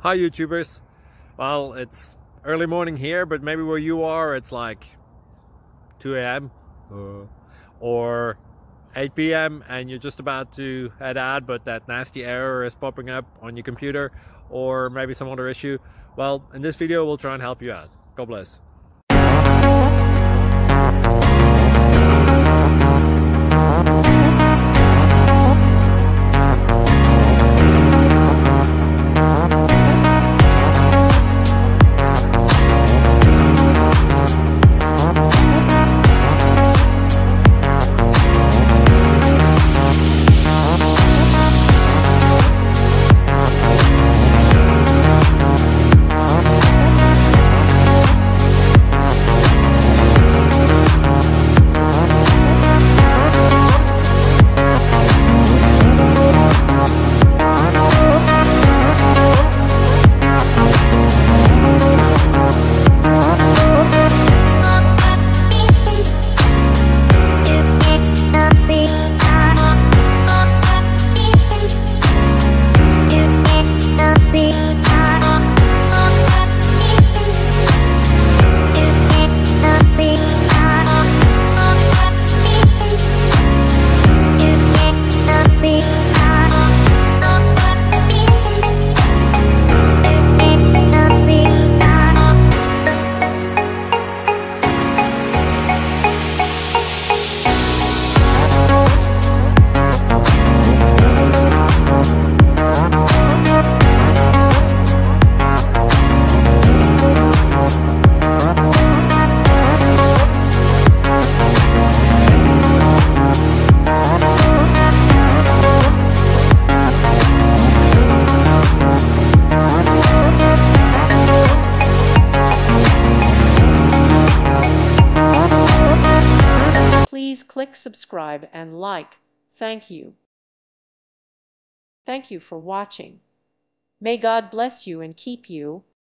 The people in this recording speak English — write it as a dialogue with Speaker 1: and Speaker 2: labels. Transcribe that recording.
Speaker 1: Hi YouTubers. Well, it's early morning here, but maybe where you are it's like 2 a.m. or 8 p.m. and you're just about to head out, but that nasty error is popping up on your computer, or maybe some other issue. Well, in this video we'll try and help you out. God bless.
Speaker 2: Please click subscribe and like. Thank you. Thank you for watching. May God bless you and keep you.